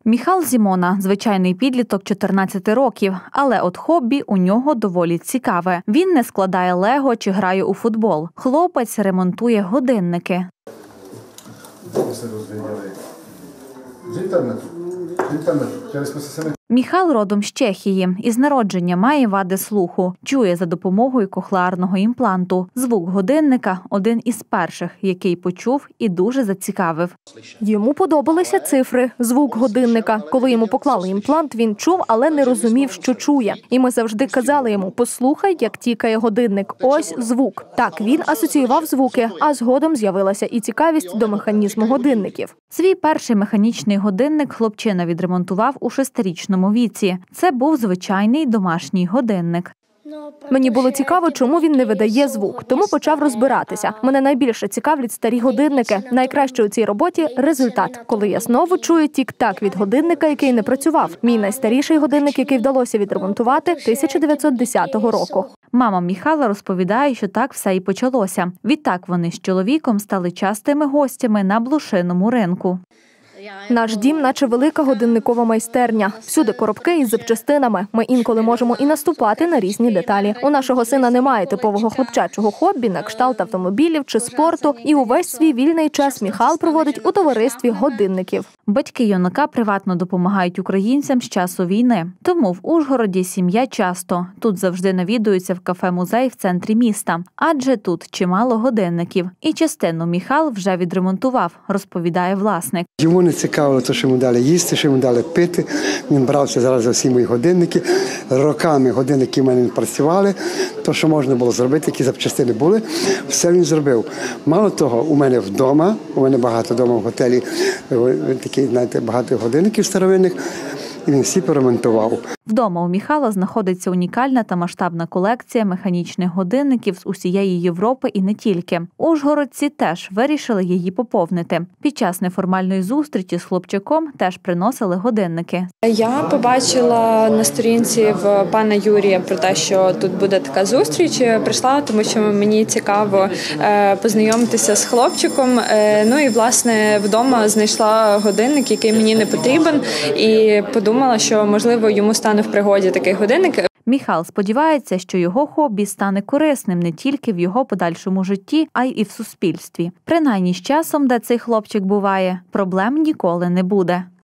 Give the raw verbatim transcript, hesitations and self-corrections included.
Міхал Зімона – звичайний підліток чотирнадцяти років, але от хобі у нього доволі цікаве. Він не складає лего чи грає у футбол. Хлопець ремонтує годинники. Міхал родом з Чехії. Із народження має вади слуху. Чує за допомогою кохлеарного імпланту. Звук годинника – один із перших, який почув і дуже зацікавив. Йому подобалися цифри, звук годинника. Коли йому поклали імплант, він чув, але не розумів, що чує. І ми завжди казали йому: послухай, як тікає годинник. Ось звук. Так, він асоціював звуки, а згодом з'явилася і цікавість до механізму годинників. Свій перший механічний годинник хлопчина відремонтував у шестирічному віці. Це був звичайний домашній годинник. Мені було цікаво, чому він не видає звук, тому почав розбиратися. Мене найбільше цікавлять старі годинники. Найкраще у цій роботі – результат. Коли я знову чую тік-так від годинника, який не працював. Мій найстаріший годинник, який вдалося відремонтувати, тисяча дев'ятсот десятого року. Мама Міхала розповідає, що так все і почалося. Відтак вони з чоловіком стали частими гостями на блошиному ринку. Наш дім – наче велика годинникова майстерня. Всюди коробки із запчастинами. Ми інколи можемо і наступати на різні деталі. У нашого сина немає типового хлопчачого хобі на кшталт автомобілів чи спорту. І увесь свій вільний час Міхал проводить у товаристві годинників. Батьки юнака приватно допомагають українцям з часу війни. Тому в Ужгороді сім'я часто. Тут завжди навідуються в кафе-музей в центрі міста. Адже тут чимало годинників. І частину Міхал вже відремонтував, розповідає власник. Йому не цікаво, що йому дали їсти, що йому дали пити. Він брався зараз за всі мої годинники. Роками годинники в мене працювали. То, що можна було зробити, які запчастини були, все він зробив. Мало того, у мене вдома, у мене багато вдома в готелі, такі, знаєте, багато годинників старовинних, і він всі поремонтував. Вдома у Міхала знаходиться унікальна та масштабна колекція механічних годинників з усієї Європи і не тільки. Ужгородці теж вирішили її поповнити. Під час неформальної зустрічі з хлопчаком теж приносили годинники. Я побачила на сторінці в пана Юрія про те, що тут буде така зустріч. Прийшла, тому що мені цікаво познайомитися з хлопчиком. Ну і, власне, вдома знайшла годинник, який мені не потрібен, і подумала, що, можливо, йому стане в пригоді такий годинник. Міхал сподівається, що його хобі стане корисним не тільки в його подальшому житті, а й і в суспільстві. Принаймні з часом, де цей хлопчик буває, проблем ніколи не буде.